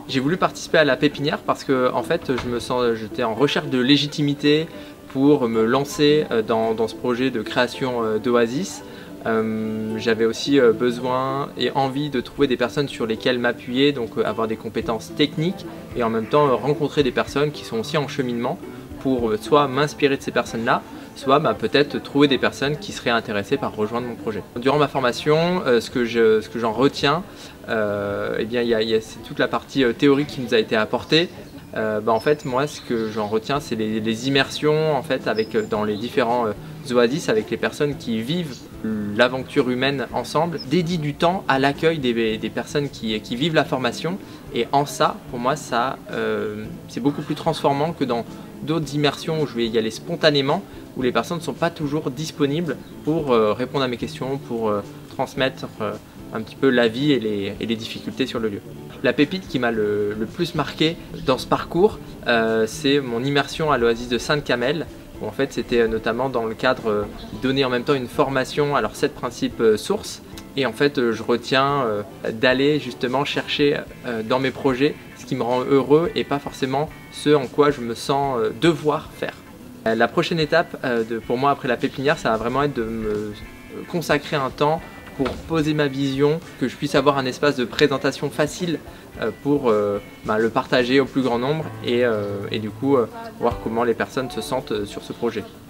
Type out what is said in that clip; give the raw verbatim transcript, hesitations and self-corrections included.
J'ai voulu participer à la pépinière parce que en fait, je me sens, j'étais en recherche de légitimité pour me lancer dans, dans ce projet de création d'Oasis. Euh, J'avais aussi besoin et envie de trouver des personnes sur lesquelles m'appuyer, donc avoir des compétences techniques et en même temps rencontrer des personnes qui sont aussi en cheminement pour soit m'inspirer de ces personnes-là, soit bah, peut-être trouver des personnes qui seraient intéressées par rejoindre mon projet. Durant ma formation, euh, ce que je, ce que j'en retiens, euh, eh bien, il y a, il y a toute la partie euh, théorique qui nous a été apportée. Euh, bah, en fait, moi, ce que j'en retiens, c'est les, les immersions en fait, avec, dans les différents euh, Oasis, avec les personnes qui vivent l'aventure humaine ensemble, dédient du temps à l'accueil des, des personnes qui, qui vivent la formation. Et en ça, pour moi, ça, euh, c'est beaucoup plus transformant que dans d'autres immersions où je vais y aller spontanément, où les personnes ne sont pas toujours disponibles pour euh, répondre à mes questions, pour euh, transmettre euh, un petit peu la vie et les, et les difficultés sur le lieu. La pépite qui m'a le, le plus marqué dans ce parcours, euh, c'est mon immersion à l'Oasis de Sainte-Camelle. En fait, c'était notamment dans le cadre euh, de donner en même temps une formation à leurs sept principes euh, sources. Et en fait, euh, je retiens euh, d'aller justement chercher euh, dans mes projets ce qui me rend heureux et pas forcément ce en quoi je me sens euh, devoir faire. Euh, la prochaine étape euh, de, pour moi après la pépinière, ça va vraiment être de me consacrer un temps pour poser ma vision, que je puisse avoir un espace de présentation facile euh, pour euh, bah, le partager au plus grand nombre et, euh, et du coup euh, voir comment les personnes se sentent sur ce projet.